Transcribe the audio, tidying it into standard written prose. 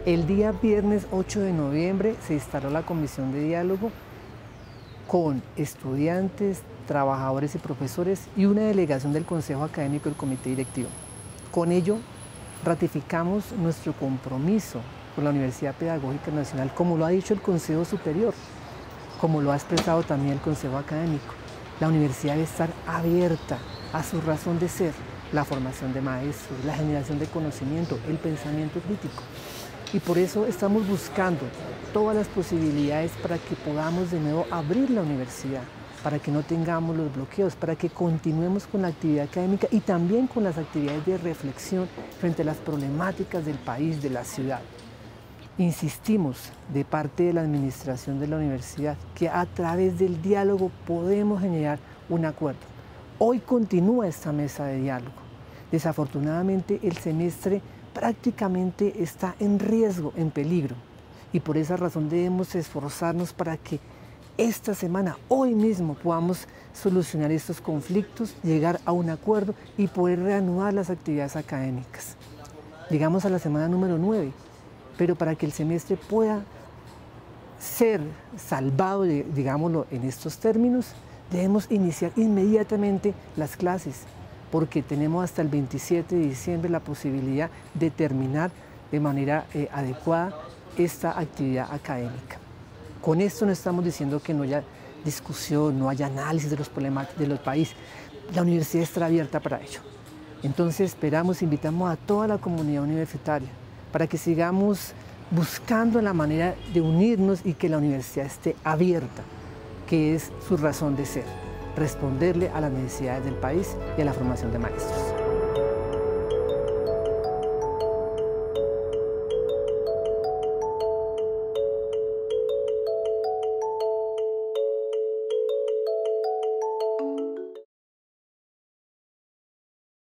El día viernes 8 de noviembre se instaló la comisión de diálogo con estudiantes, trabajadores y profesores y una delegación del Consejo Académico y el Comité Directivo. Con ello, ratificamos nuestro compromiso con la Universidad Pedagógica Nacional, como lo ha dicho el Consejo Superior, como lo ha expresado también el Consejo Académico. La universidad debe estar abierta a su razón de ser, la formación de maestros, la generación de conocimiento, el pensamiento crítico. Y por eso estamos buscando todas las posibilidades para que podamos de nuevo abrir la universidad, para que no tengamos los bloqueos, para que continuemos con la actividad académica y también con las actividades de reflexión frente a las problemáticas del país, de la ciudad. Insistimos de parte de la administración de la universidad que a través del diálogo podemos generar un acuerdo. Hoy continúa esta mesa de diálogo. Desafortunadamente el semestre prácticamente está en riesgo, en peligro, y por esa razón debemos esforzarnos para que esta semana, hoy mismo, podamos solucionar estos conflictos, llegar a un acuerdo y poder reanudar las actividades académicas. Llegamos a la semana número 9, pero para que el semestre pueda ser salvado, digámoslo en estos términos, debemos iniciar inmediatamente las clases, porque tenemos hasta el 27 de diciembre la posibilidad de terminar de manera adecuada esta actividad académica. Con esto no estamos diciendo que no haya discusión, no haya análisis de los problemas del país. La universidad estará abierta para ello. Entonces esperamos, invitamos a toda la comunidad universitaria para que sigamos buscando la manera de unirnos y que la universidad esté abierta, que es su razón de ser, responderle a las necesidades del país y a la formación de maestros.